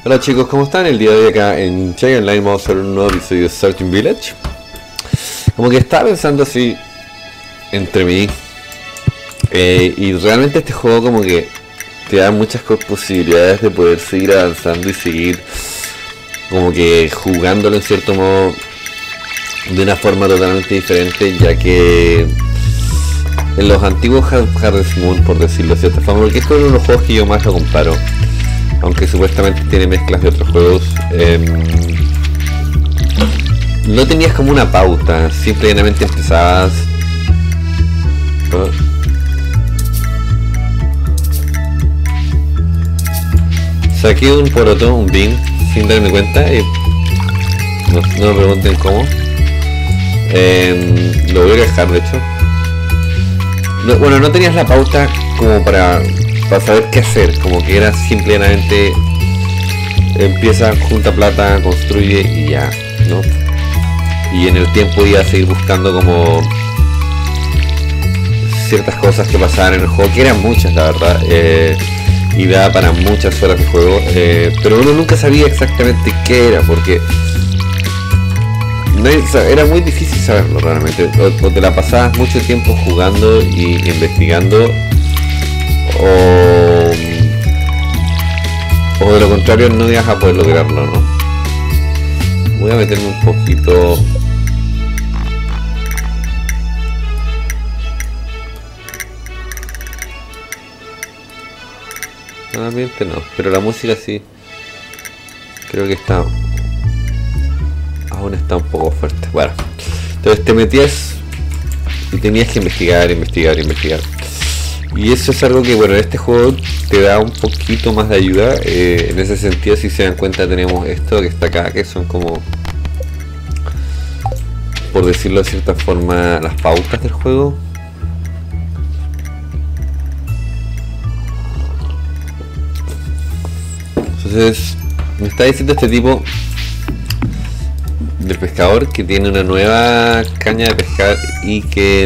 Hola chicos, ¿cómo están? El día de hoy acá en Chai Online vamos a hacer un nuevo episodio de Starting Village. Como que estaba pensando así entre mí y realmente este juego como que te da muchas posibilidades de poder seguir avanzando y seguir como que jugándolo en cierto modo de una forma totalmente diferente, ya que en los antiguos Harvest Moon, por decirlo de cierta forma, porque esto es uno de los juegos que yo más lo comparo, aunque supuestamente tiene mezclas de otros juegos, no tenías como una pauta, simplemente empezabas. Saqué un poroto, un bean, sin darme cuenta, y no me pregunten cómo. Lo voy a dejar, de hecho. Bueno, no tenías la pauta como para saber qué hacer, como que era simplemente empieza, junta plata, construye y ya, ¿no? Y en el tiempo iba a seguir buscando como ciertas cosas que pasaban en el juego, que eran muchas la verdad, y daba para muchas horas de juego, pero uno nunca sabía exactamente qué era, porque era muy difícil saberlo realmente. O te la pasabas mucho tiempo jugando y investigando, o de lo contrario no ibas a poder lograrlo, ¿no? Voy a meterme un poquito. El ambiente no, pero la música sí. Creo que está aún está un poco fuerte. Bueno, entonces te metías y tenías que investigar. Y eso es algo que, bueno, en este juego te da un poquito más de ayuda. En ese sentido, si se dan cuenta, tenemos esto que está acá, que son como, por decirlo de cierta forma, las pautas del juego. Entonces, me está diciendo este tipo del pescador que tiene una nueva caña de pescar y que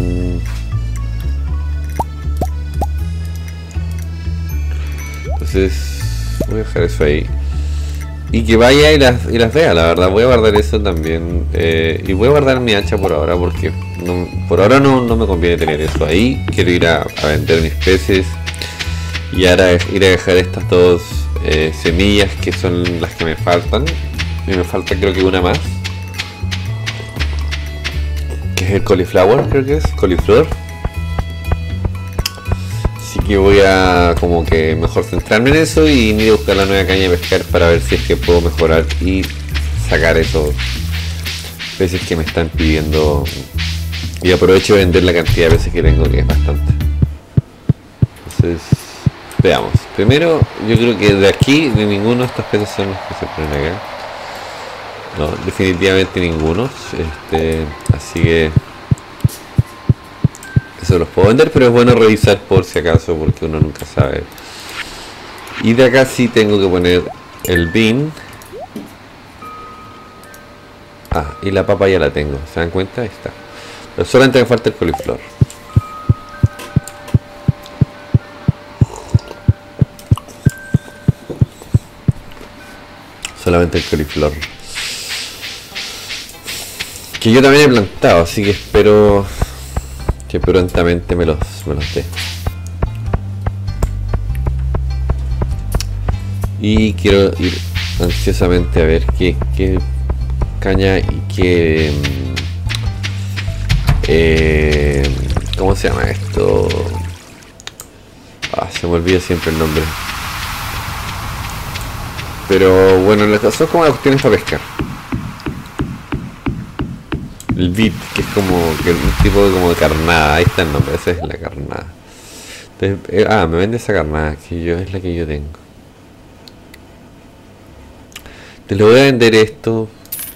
entonces voy a dejar eso ahí y que vaya y las vea. La verdad, voy a guardar eso también, y voy a guardar mi hacha por ahora, porque por ahora no me conviene tener eso ahí. Quiero ir a vender mis peces y ahora ir a dejar estas dos semillas que son las que me faltan. Y me falta creo que una más, que es el cauliflower, creo que es coliflor. Así que voy a como que mejor centrarme en eso y ir a buscar la nueva caña de pescar para ver si es que puedo mejorar y sacar esos peces que me están pidiendo, y aprovecho de vender la cantidad de peces que tengo, que es bastante. Entonces veamos. Primero, yo creo que de aquí de ninguno de estos peces son los que se ponen acá. No, definitivamente ninguno. Así que eso los puedo vender, pero es bueno revisar por si acaso, porque uno nunca sabe. Y de acá sí tengo que poner el bean. Y la papa ya la tengo, ¿se dan cuenta? Ahí está. Pero solamente me falta el coliflor. Solamente el coliflor, que yo también he plantado, así que espero que prontamente me los dé. Y quiero ir ansiosamente a ver qué caña y qué ¿cómo se llama esto? Se me olvida siempre el nombre. Pero bueno, son como las cuestiones para pescar. El bit, que es como que un tipo de como de carnada. Ahí está el nombre, esa es la carnada. Entonces, me vende esa carnada, que es la que yo tengo. Te lo voy a vender esto.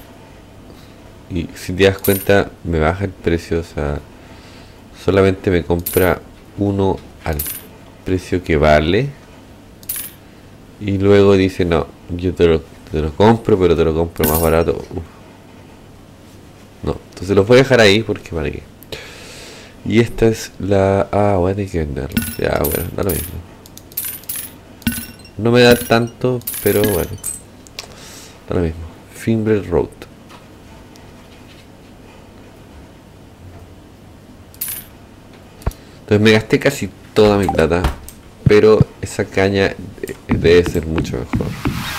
Y si te das cuenta, me baja el precio. O sea, solamente me compra uno al precio que vale. Y luego dice, no, yo te lo compro, pero te lo compro más barato. No, entonces los voy a dejar ahí porque para qué. Y esta es la... voy a tener que venderla. Ya, bueno, da lo mismo. No me da tanto, pero bueno. Da lo mismo. Fimble Road. Entonces me gasté casi toda mi plata, pero esa caña debe ser mucho mejor.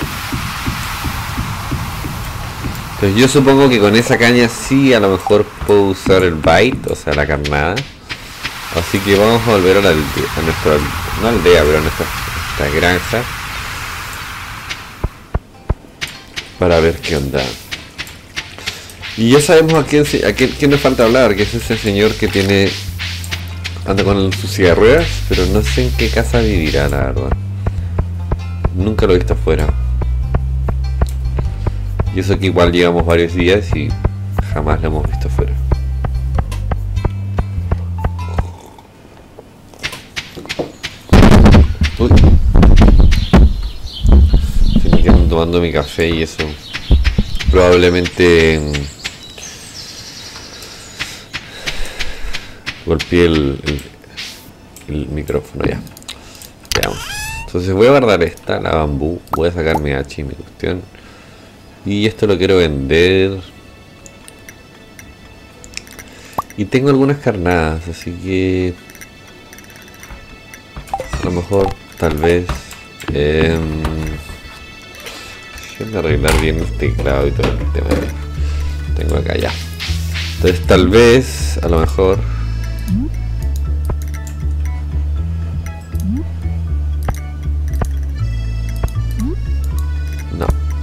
Entonces yo supongo que con esa caña sí a lo mejor puedo usar el bite, o sea la carnada. Así que vamos a volver a la aldea, a nuestra, no aldea, pero a nuestra granja. Para ver qué onda. Y ya sabemos a quién nos falta hablar, que es ese señor que tiene... anda con su silla de ruedas, pero no sé en qué casa vivirá, la verdad. Nunca lo he visto afuera. Y eso que igual llevamos varios días y jamás lo hemos visto afuera. Uy. Estoy me quedo tomando mi café y eso. Probablemente golpeé el micrófono ya. Veamos. Entonces voy a guardar esta, la bambú. Voy a sacar mi hacha y mi cuestión. Y esto lo quiero vender. Y tengo algunas carnadas, así que a lo mejor, tal vez déjenme arreglar bien este teclado y todo el tema que tengo acá ya. Entonces tal vez, a lo mejor no.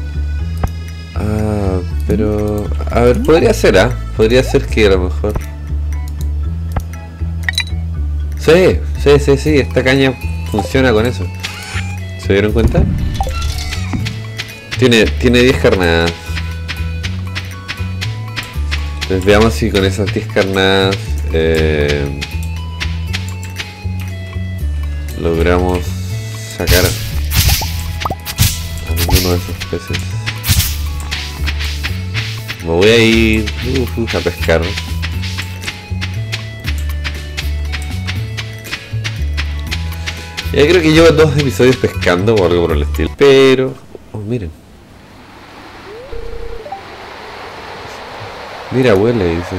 Pero a ver, podría ser, podría ser que a lo mejor sí, esta caña funciona con eso. ¿Se dieron cuenta? Tiene 10 carnadas. Entonces veamos si con esas 10 carnadas logramos sacar a alguno de esos peces. Me voy a ir a pescar. Ya creo que llevo 2 episodios pescando o algo por el estilo. Pero... oh, miren. Mira, huele, dice.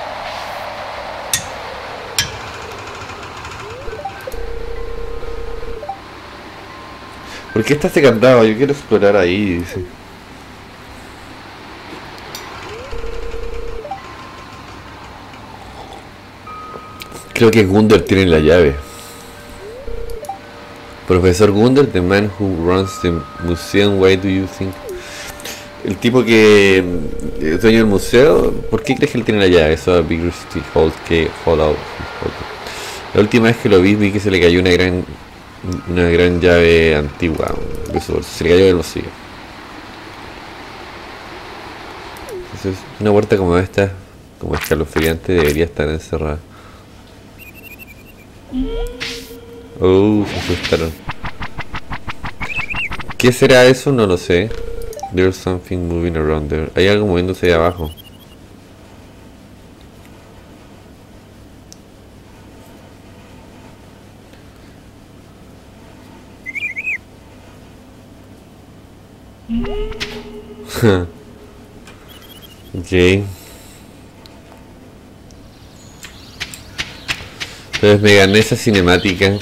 ¿Por qué está este candado? Yo quiero explorar ahí, dice. Creo que Gunder tiene la llave. Profesor Gunder, the man who runs the museum, why do you think? El tipo que es dueño del museo, ¿por qué crees que él tiene la llave? Eso es Big City Hold que Hold Out. La última vez que lo vi que se le cayó una gran llave antigua. Se le cayó del bolsillo. Entonces, una puerta como esta, como escalofriante, debería estar encerrada. Se asustaron. ¿Qué será eso? No lo sé. There's something moving around there. Hay algo moviéndose ahí abajo. Ok. Entonces me gané esa cinemática.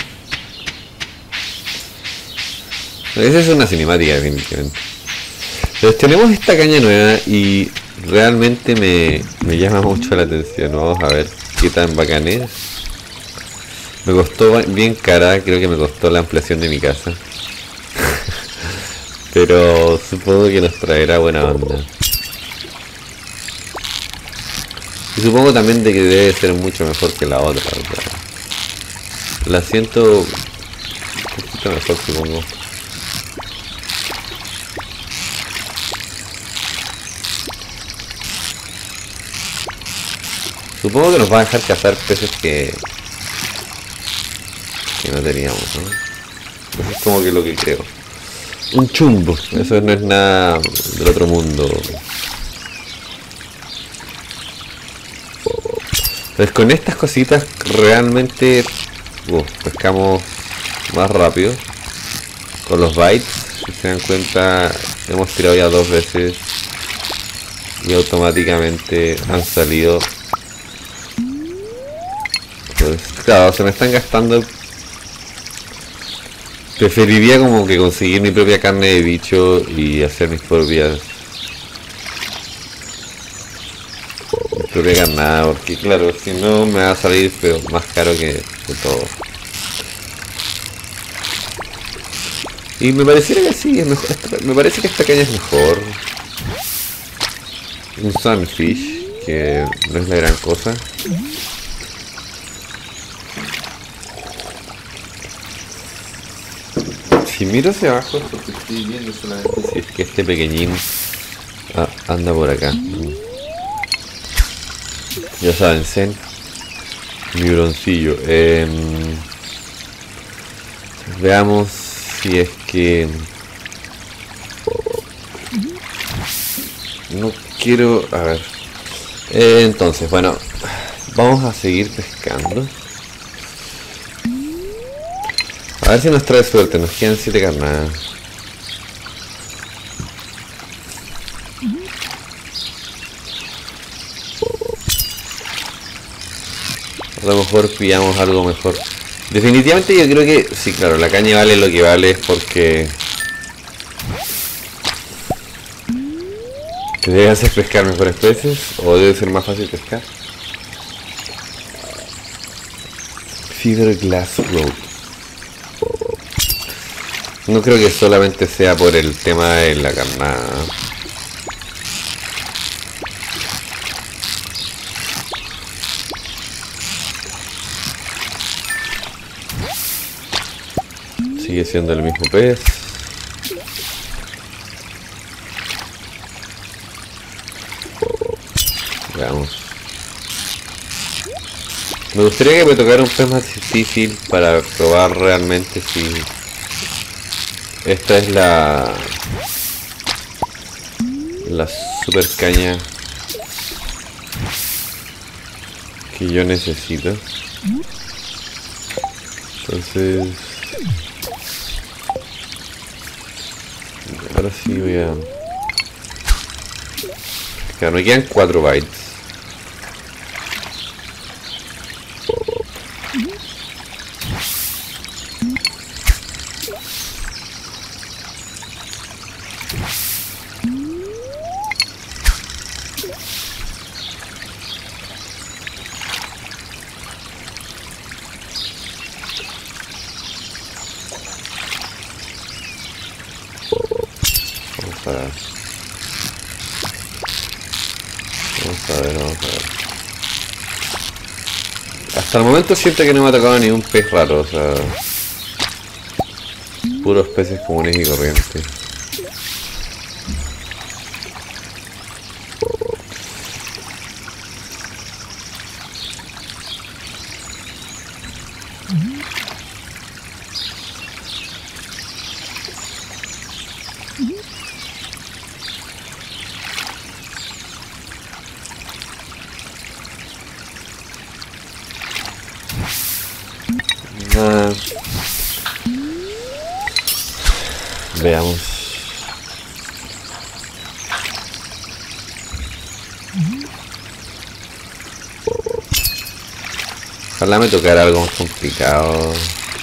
Esa es una cinemática definitivamente. Entonces tenemos esta caña nueva y realmente me llama mucho la atención. Vamos a ver qué tan bacán es. Me costó bien cara, creo que me costó la ampliación de mi casa. Pero supongo que nos traerá buena onda. Y supongo también de que debe ser mucho mejor que la otra, ¿verdad? La siento un poquito mejor, supongo. Supongo que nos va a dejar cazar peces que no teníamos, ¿no? Eso es como que lo que creo. Un chumbo, eso no es nada del otro mundo. Entonces con estas cositas realmente pescamos más rápido. con los bytes. Si se dan cuenta, hemos tirado ya 2 veces y automáticamente han salido. Pues claro, se me están gastando. Preferiría como que conseguir mi propia carne de bicho y hacer mis propias carnada, porque claro, si no me va a salir pero más caro que todo. Y me pareciera que sí, es mejor, me parece que esta caña es mejor. Un sunfish, que no es la gran cosa. Si miro hacia abajo es porque estoy viendo solamente si es que este pequeñín anda por acá. Ya saben, Zen, mi broncillo. Veamos si es que no quiero. A ver. Entonces, bueno, vamos a seguir pescando. A ver si nos trae suerte, nos quedan 7 carnadas. A lo mejor pillamos algo mejor. Definitivamente yo creo que, sí, claro, la caña vale lo que vale, es porque te debe hacer pescar mejores peces, o debe ser más fácil pescar. Fiberglass Road. No creo que solamente sea por el tema de la carnada. Sigue siendo el mismo pez. Veamos. Me gustaría que me tocara un pez más difícil para probar realmente si esta es la super caña que yo necesito. Entonces ahora sí voy a... Claro, me quedan 4 bytes. Vamos a ver. Hasta el momento siento que no me ha tocado ni un pez raro, o sea, puros peces comunes y corrientes. Veamos. Ojalá me tocara algo más complicado.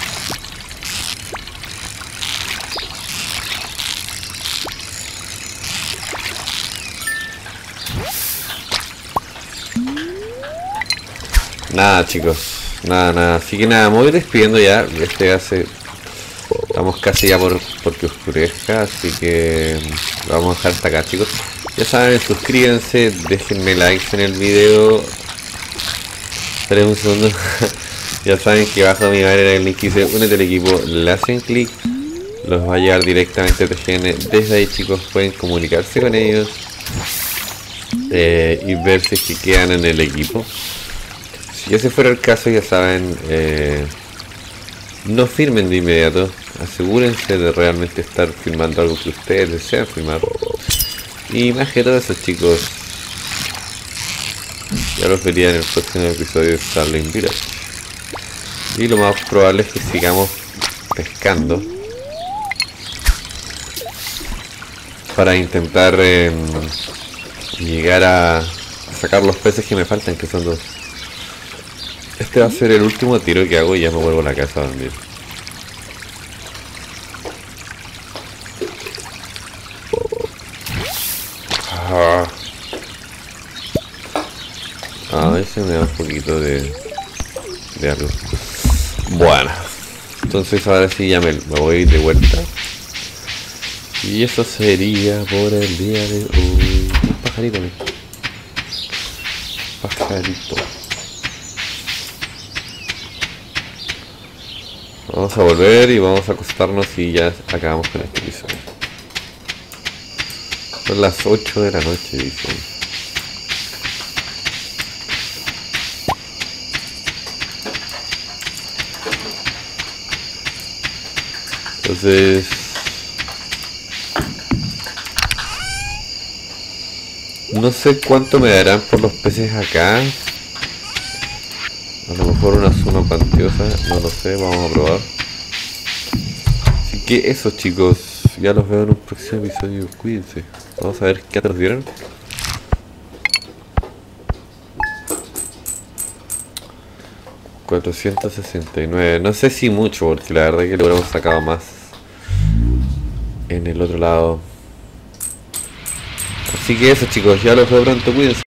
Nada, chicos. Nada. Así que nada, me voy despidiendo ya. Estamos casi ya porque oscurezca, así que lo vamos a dejar hasta acá, chicos. Ya saben, suscríbanse, déjenme likes en el video. Esperen un segundo. Ya saben que abajo de mi banner en el link dice únete al equipo, le hacen clic, los va a llevar directamente a TGN. Desde ahí, chicos, pueden comunicarse con ellos y ver si es que quedan en el equipo. Si ese fuera el caso, ya saben, no firmen de inmediato, asegúrense de realmente estar firmando algo que ustedes desean firmar. Y más que todo eso, chicos, ya los vería en el próximo episodio de Starling Village. Y lo más probable es que sigamos pescando. para intentar llegar a sacar los peces que me faltan, que son 2. Este va a ser el último tiro que hago y ya me vuelvo a la casa a dormir. A veces me da un poquito de algo. Bueno, entonces ahora sí ya me voy de vuelta. Y eso sería por el día de hoy. Un pajarito, ¿no? Pajarito. Vamos a volver y vamos a acostarnos y ya acabamos con este episodio. Son las 8 de la noche, dicen. Entonces... no sé cuánto me darán por los peces acá. A lo mejor una zona cuantiosa, no lo sé, vamos a probar. Así que eso, chicos, ya los veo en un próximo episodio, cuídense. Vamos a ver qué otros dieron. $469, no sé si mucho, porque la verdad es que lo hubiéramos sacado más en el otro lado. Así que eso, chicos, ya los veo pronto, cuídense.